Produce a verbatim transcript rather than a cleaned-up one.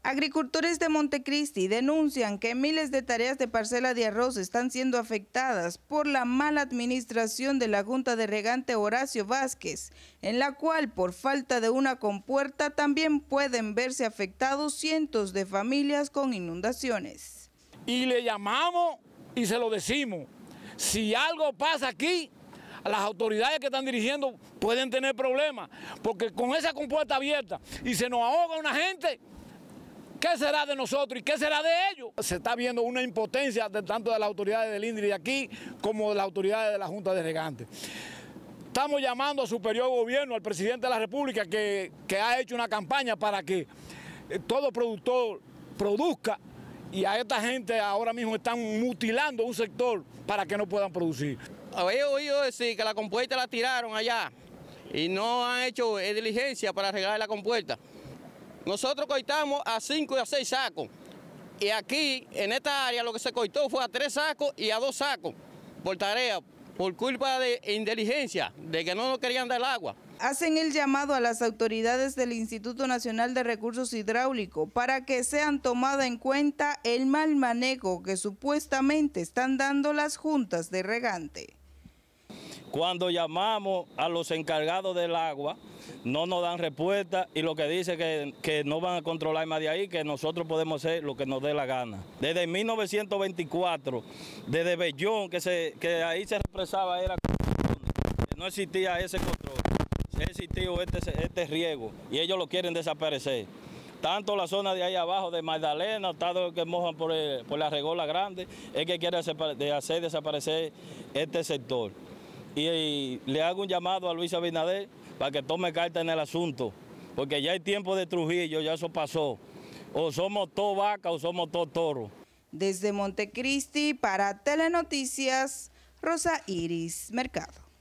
Agricultores de Montecristi denuncian que miles de tareas de parcela de arroz están siendo afectadas por la mala administración de la Junta de Regante Horacio Vázquez, en la cual por falta de una compuerta también pueden verse afectados cientos de familias con inundaciones. Y le llamamos y se lo decimos, si algo pasa aquí, las autoridades que están dirigiendo pueden tener problemas, porque con esa compuerta abierta y se nos ahoga una gente, ¿qué será de nosotros y qué será de ellos? Se está viendo una impotencia de, tanto de las autoridades del INDRI de aquí como de las autoridades de la Junta de Regantes. Estamos llamando al superior gobierno, al presidente de la República, que, que ha hecho una campaña para que eh, todo productor produzca, y a esta gente ahora mismo están mutilando un sector para que no puedan producir. Había oído decir que la compuerta la tiraron allá y no han hecho eh, diligencia para arreglar la compuerta. Nosotros cortamos a cinco y a seis sacos, y aquí en esta área lo que se cortó fue a tres sacos y a dos sacos por tarea, por culpa de inteligencia, de que no nos querían dar el agua. Hacen el llamado a las autoridades del Instituto Nacional de Recursos Hidráulicos para que sean tomadas en cuenta el mal manejo que supuestamente están dando las juntas de regante. Cuando llamamos a los encargados del agua, no nos dan respuesta y lo que dice que, que no van a controlar más de ahí, que nosotros podemos hacer lo que nos dé la gana. Desde mil novecientos veinticuatro, desde Bellón, que, se, que ahí se represaba, era que no existía ese control, se existió este, este riego y ellos lo quieren desaparecer. Tanto la zona de ahí abajo de Magdalena, tanto que mojan por, el, por la regola grande, es que quiere hacer desaparecer este sector. Y, y le hago un llamado a Luis Abinader para que tome carta en el asunto, porque ya hay tiempo de Trujillo, ya eso pasó. O somos todo vaca o somos todo toro. Desde Montecristi para Telenoticias, Rosa Iris Mercado.